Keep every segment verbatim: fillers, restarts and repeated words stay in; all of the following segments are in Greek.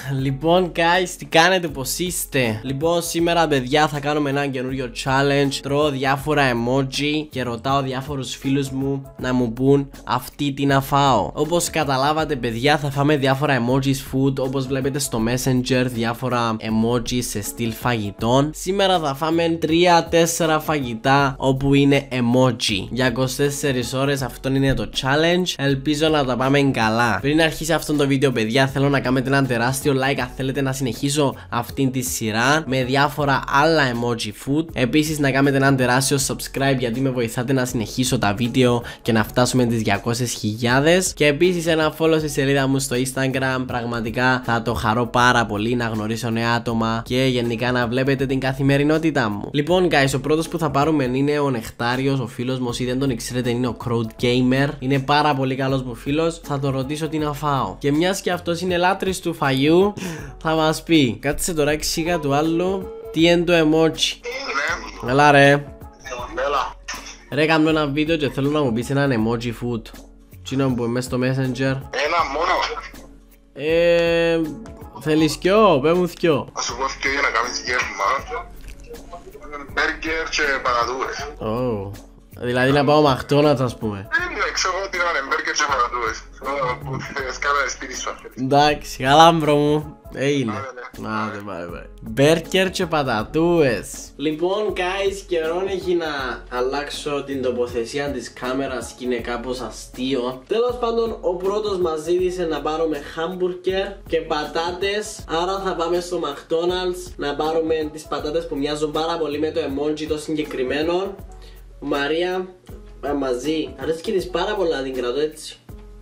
Λοιπόν, guys, τι κάνετε, πως είστε? Λοιπόν, σήμερα, παιδιά, θα κάνουμε ένα καινούριο challenge. Τρώω διάφορα emoji και ρωτάω διάφορους φίλους μου να μου πούν αυτή τι να φάω. Όπως καταλάβατε, παιδιά, θα φάμε διάφορα emojis food. Όπως βλέπετε στο Messenger, διάφορα emojis σε στυλ φαγητών. Σήμερα θα φάμε τρία τέσσερα φαγητά όπου είναι emoji. Για είκοσι τέσσερις ώρες αυτό είναι το challenge. Ελπίζω να τα πάμε καλά. Πριν αρχίσει αυτό το βίντεο, παιδιά, θέλω να κάνετε ένα τεράστιο like αν θέλετε να συνεχίσω αυτήν τη σειρά με διάφορα άλλα emoji food. Επίσης να κάνετε ένα τεράστιο subscribe γιατί με βοηθάτε να συνεχίσω τα βίντεο και να φτάσουμε τις διακόσιες χιλιάδες. Και επίσης ένα follow στη σελίδα μου στο Instagram. Πραγματικά θα το χαρώ πάρα πολύ να γνωρίσω νέα άτομα και γενικά να βλέπετε την καθημερινότητά μου. Λοιπόν, guys, ο πρώτος που θα πάρουμε είναι ο Νεκτάριος, ο φίλος μου. Όσοι δεν τον ξέρετε, είναι ο Crowd Gamer. Είναι πάρα πολύ καλός μου φίλος. Θα τον ρωτήσω τι να φάω. Και μιας και αυτός είναι λάτρης του φαγιού, θα μας πει. Κάτσε τώρα εξήγα του άλλου τι είναι το emoji. Ναι. Έλα ρε. Έλα. Ρε, κάνω ένα βίντεο και θέλω να μου πεις έναν emoji food. Τι να μου πω μέσα στο Messenger. Ένα μόνο. Ε, θέλεις κιό, πέ μου θκιό. Θα σου πω και για να κάνεις γεύμα. Μπέργκερ και πατατούες. Oh. Δηλαδή να πάω McDonald's, ας πούμε. Ναι, ξέρω ότι είναι μπέργκερ και πατατούες. Που θες κάνετε σπίτι σου. Εντάξει, καλά μπρο μου. Έγινε. Άντε, bye bye. Μπέργκερ και πατατούες. Λοιπόν, guys, καιρόν έχει να αλλάξω την τοποθεσία της κάμερας και είναι κάπως αστείο. Τέλος πάντων, ο πρώτος μας ζήτησε να πάρουμε χάμπουργκερ και πατάτες. Άρα θα πάμε στο McDonald's να πάρουμε τις πατάτες που μοιάζουν πάρα πολύ με το emoji το συγκεκριμένο. Μαρία, μαζί. Αρέσκει της πάρα πολλά να την κρατώ έτσι.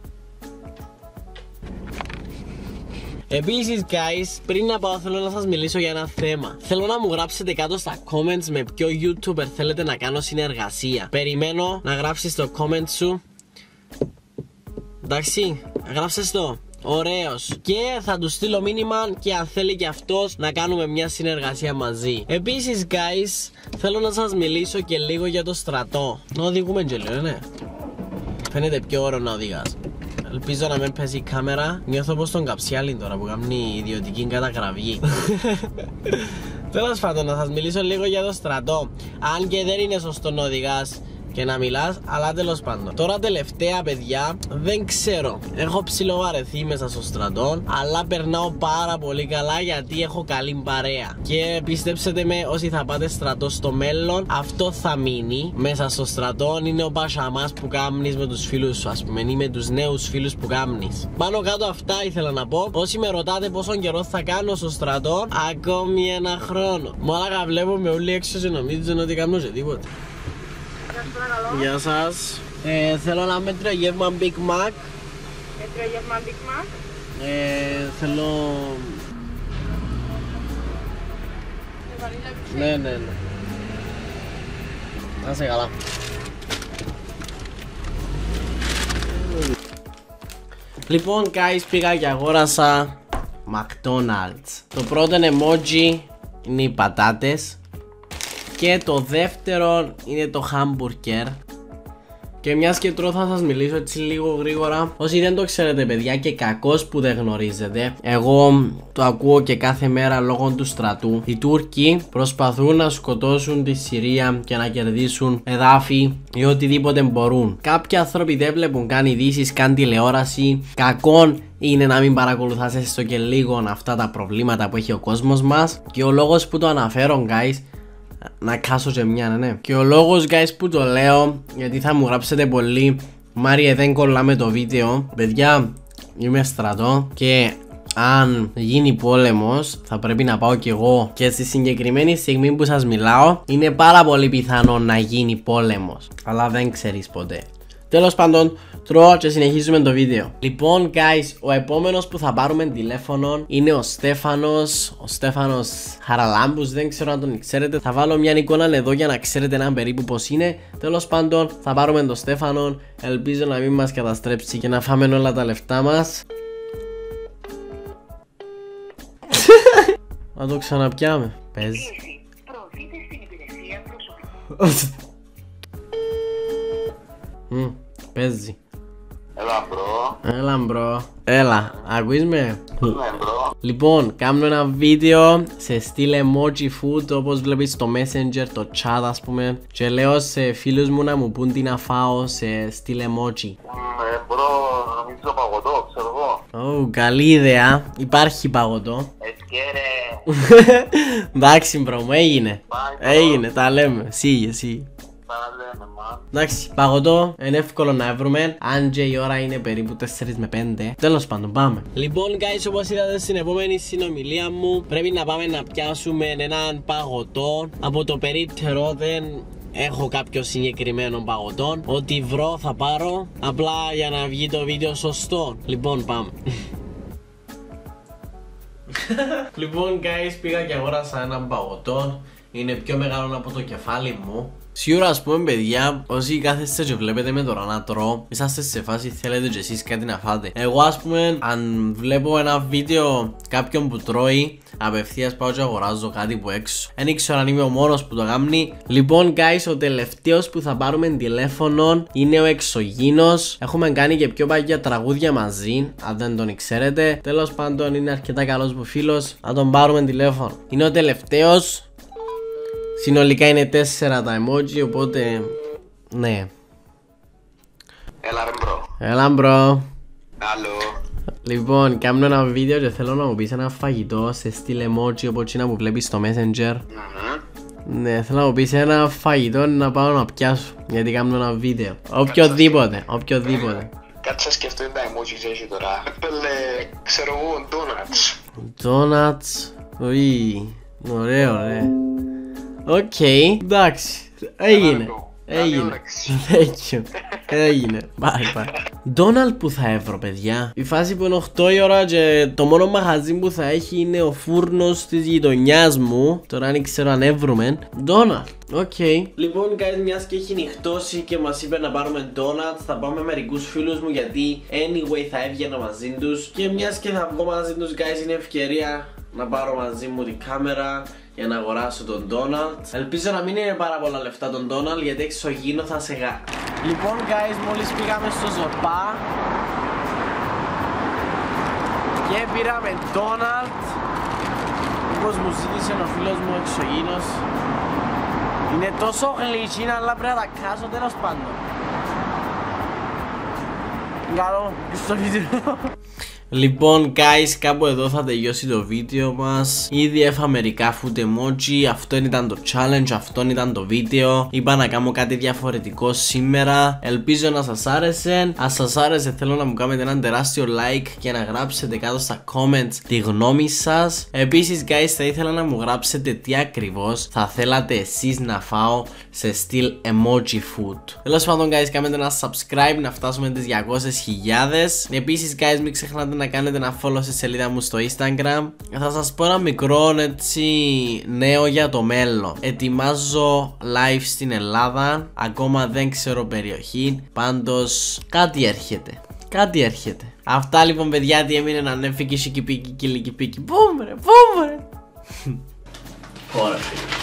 Επίσης, guys, πριν να πάω θέλω να σας μιλήσω για ένα θέμα. Θέλω να μου γράψετε κάτω στα comments με ποιο YouTuber θέλετε να κάνω συνεργασία. Περιμένω να γράψεις το comment σου. Εντάξει, γράψες το. Ωραίος. Και θα του στείλω μήνυμα και αν θέλει και αυτός να κάνουμε μια συνεργασία μαζί. Επίσης, guys, θέλω να σας μιλήσω και λίγο για το στρατό. Να οδηγούμε και λίγο, ναι. Φαίνεται πιο ωραίο να οδηγάς. Ελπίζω να μην πέσει η κάμερα. Νιώθω πως τον Καψιάλιν τώρα που κάνει ιδιωτική καταγραφή. Τέλος πάντων, να σας μιλήσω λίγο για το στρατό. Αν και δεν είναι σωστό να οδηγάς και να μιλάς, αλλά τέλος πάντων. Τώρα τελευταία, παιδιά, δεν ξέρω. Έχω ψιλοβαρεθεί μέσα στο στρατό, αλλά περνάω πάρα πολύ καλά γιατί έχω καλή παρέα. Και πιστέψτε με, όσοι θα πάτε στρατό στο μέλλον, αυτό θα μείνει μέσα στο στρατό. Είναι ο πασαμάς που κάμνεις με τους φίλους σου, ας πούμε, ή με τους νέους φίλους που κάμνεις. Πάνω κάτω αυτά ήθελα να πω. Όσοι με ρωτάτε πόσο καιρό θα κάνω στο στρατό, ακόμη ένα χρόνο. Μόλακα βλέπω με όλοι έξω και νομίζουν ότι κάνω σε τίποτα. Γεια σας. Ε, θέλω ένα μέτριο γεύμα Big Mac. Μέτριο γεύμα Big Mac. Ε, θέλω... Ναι, ναι, ναι. Να είσαι καλά. Λοιπόν, guys, πήγα και αγόρασα McDonald's. Το πρώτο emoji είναι οι πατάτες. Και το δεύτερο είναι το hamburger. Και μιας και τρώω θα σας μιλήσω έτσι λίγο γρήγορα. Όσοι δεν το ξέρετε, παιδιά, και κακώς που δεν γνωρίζετε, εγώ το ακούω και κάθε μέρα λόγω του στρατού. Οι Τούρκοι προσπαθούν να σκοτώσουν τη Συρία και να κερδίσουν εδάφη ή οτιδήποτε μπορούν. Κάποιοι άνθρωποι δεν βλέπουν καν ειδήσεις, καν τηλεόραση. Κακόν είναι να μην παρακολουθάς έστω και λίγο αυτά τα προβλήματα που έχει ο κόσμος μας. Και ο λόγος που το αναφέρω, guys, να κάσω και μια, ναι, ναι. Και ο λόγος, guys, που το λέω, γιατί θα μου γράψετε πολύ, Μάριε, δεν κολλάμε το βίντεο. Παιδιά, είμαι στρατό και αν γίνει πόλεμος θα πρέπει να πάω κι εγώ. Και στη συγκεκριμένη στιγμή που σας μιλάω είναι πάρα πολύ πιθανό να γίνει πόλεμος, αλλά δεν ξέρεις ποτέ. Τέλος πάντων, τρώω και συνεχίζουμε το βίντεο. Λοιπόν, guys, ο επόμενος που θα πάρουμε τηλέφωνο είναι ο Στέφανος. Ο Στέφανος Χαραλάμπους, δεν ξέρω αν τον ξέρετε. Θα βάλω μια εικόνα εδώ για να ξέρετε έναν περίπου πως είναι. Τέλος πάντων, θα πάρουμε τον Στέφανο. Ελπίζω να μην μας καταστρέψει και να φάμε όλα τα λεφτά μας. Να το ξαναπιάμε. Παίζει. Mm, παίζει. Έλα μπρο. Έλα μπρο. Έλα, ακούεις με. Ναι μπρο. Λοιπόν, κάνω ένα βίντεο σε στυλ emoji food, όπως βλέπεις στο Messenger, το chat ας πούμε, και λέω σε φίλους μου να μου πούν τι να φάω σε στυλ emoji. Ε, μπορώ να μιλήσω παγωτό, ξέρω εγώ. Ω, καλή ιδέα. Υπάρχει παγωτό. Εσκέρε. Εντάξει μπρο μου, έγινε. Bye, bro. Έγινε, τα λέμε. Εσύ, εσύ. Τα λέμε, man. Εντάξει, παγωτό είναι εύκολο να βρούμε. Αν και η ώρα είναι περίπου τέσσερα με πέντε. Τέλος πάντων, πάμε. Λοιπόν, guys, όπως είδατε στην επόμενη συνομιλία μου, πρέπει να πάμε να πιάσουμε έναν παγωτό. Από το περίπτερο δεν έχω κάποιο συγκεκριμένο παγωτό. Ό,τι βρω θα πάρω. Απλά για να βγει το βίντεο σωστό. Λοιπόν, πάμε. Λοιπόν, guys, πήγα και αγόρασα έναν παγωτό. Είναι πιο μεγάλο από το κεφάλι μου. Σίγουρα, ας πούμε, παιδιά, όσοι κάθεστε και βλέπετε με τώρα να τρώω, είσαστε σε φάση θέλετε και εσείς κάτι να φάτε. Εγώ, ας πούμε, αν βλέπω ένα βίντεο κάποιον που τρώει, απευθείας πάω και αγοράζω κάτι που έξω. Δεν ήξερα αν είμαι ο μόνος που το κάνει. Λοιπόν, guys, ο τελευταίος που θα πάρουμε τηλέφωνο είναι ο Εξωγήινος. Έχουμε κάνει και πιο παγιά τραγούδια μαζί, αν δεν τον ξέρετε. Τέλος πάντων, είναι αρκετά καλός μου φίλος. Να τον πάρουμε τηλέφωνο. Είναι ο τελευταίος. Συνολικά είναι τέσσερα τα emoji, οπότε ναι. Έλα ρε μπρο. Έλα μπρο. Άλλο. Λοιπόν, κάνω ένα βίντεο και θέλω να μου πεις ένα φαγητό σε στυλ emoji όπως είναι που βλέπεις στο Messenger. Ναι, θέλω να μου πεις ένα φαγητό να πάω να πιάσω, γιατί κάνω ένα βίντεο. Οποιοδήποτε, οποιοδήποτε. Κάτσε σκεφτώ είναι τα emoji και έχει τώρα. Έπελε, ξέρω εγώ, donuts. Donuts. Ουί, ωραίο ρε. Οκ, εντάξει, έγινε. Έγινε. Thank you. Έγινε. Bye bye. Donald που θα έβρω, παιδιά. Η φάση που είναι οκτώ η ώρα και το μόνο μαγαζί που θα έχει είναι ο φούρνος της γειτονιάς μου. Τώρα αν ξέρω αν έβρουμε. Donald. Οκ. Okay. Λοιπόν, guys, μιας και έχει νυχτώσει και μας είπε να πάρουμε Donuts, θα πάμε με μερικούς φίλους μου γιατί anyway θα έβγαινα μαζί τους. Και μιας και θα βγω μαζί τους, guys, είναι ευκαιρία να πάρω μαζί μου την κάμερα για να αγοράσω τον Donald. Ελπίζω να μην είναι πάρα πολλά λεφτά τον Donald γιατί Εξωγήινο θα σε γα... Λοιπόν, guys, μόλις πήγαμε στο Ζορπά και πήραμε Donald όπως μου ζήτησε ο φίλος μου Εξωγήινος. Είναι τόσο γλυκίνα αλλά πρέπει να τα κάσω, τέλος πάντων. Καλό, στο βίντεο. Λοιπόν, guys, κάπου εδώ θα τελειώσει το βίντεο μας. Ήδη έφα μερικά food emoji. Αυτό ήταν το challenge, αυτό ήταν το βίντεο. Είπα να κάνω κάτι διαφορετικό σήμερα. Ελπίζω να σας άρεσε. Αν σας άρεσε, θέλω να μου κάνετε έναν τεράστιο like και να γράψετε κάτω στα comments τη γνώμη σας. Επίσης, guys, θα ήθελα να μου γράψετε τι ακριβώς θα θέλατε εσείς να φάω σε στυλ emoji food. Τέλος πάντων, guys, κάνετε ένα subscribe να φτάσουμε τις διακόσιες χιλιάδες. Επίσης, guys, μην ξεχνάτε να κάνετε ένα follow στη σελίδα μου στο Instagram. Θα σας πω ένα μικρό έτσι νέο για το μέλλον. Ετοιμάζω live στην Ελλάδα. Ακόμα δεν ξέρω περιοχή. Πάντως κάτι έρχεται. Κάτι έρχεται. Αυτά λοιπόν, παιδιά, τι έμεινε να ανέφηκε σικιπίκι κιλικιπίκι. Μπούμ ρε, μπούμ ρε. Ωραία.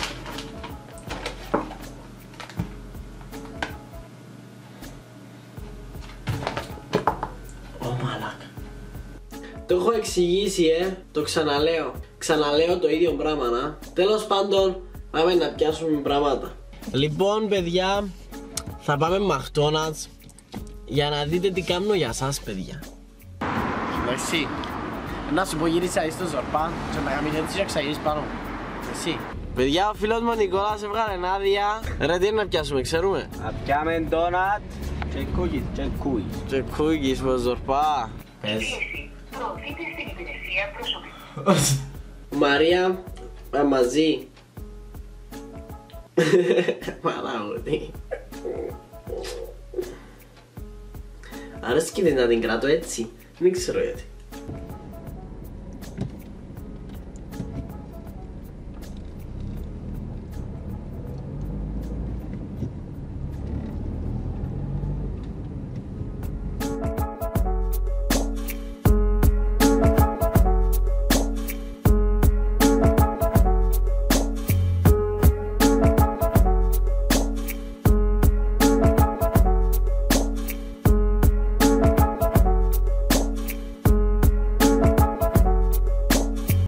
Το έχω εξηγήσει, ε, το ξαναλέω. Ξαναλέω το ίδιο πράγμα, να. Τέλος πάντων, πάμε να πιάσουμε πράγματα. Λοιπόν, παιδιά, θα πάμε McDonald's για να δείτε τι κάνω για σας, παιδιά. Εσύ. Να σου πω, γύρισα στο Ζορπά και να κάνεις έτσι και ξαγείς πάνω. Εσύ. Παιδιά, ο φίλος μου ο Νικόλας έβγαλε άδεια. Ρε, τι είναι να πιάσουμε, ξέρουμε. Να πιάμε ντόνατ και κούκκις, και κούκκις. Και κούκκις στο Ζορπά. Πες. Προωθείτε στην υπηρεσία προσωπική. Μαρία, α, μαζί. Μαλάωτη. Αρέσκει να την κράτω έτσι. Δεν ξέρω γιατί.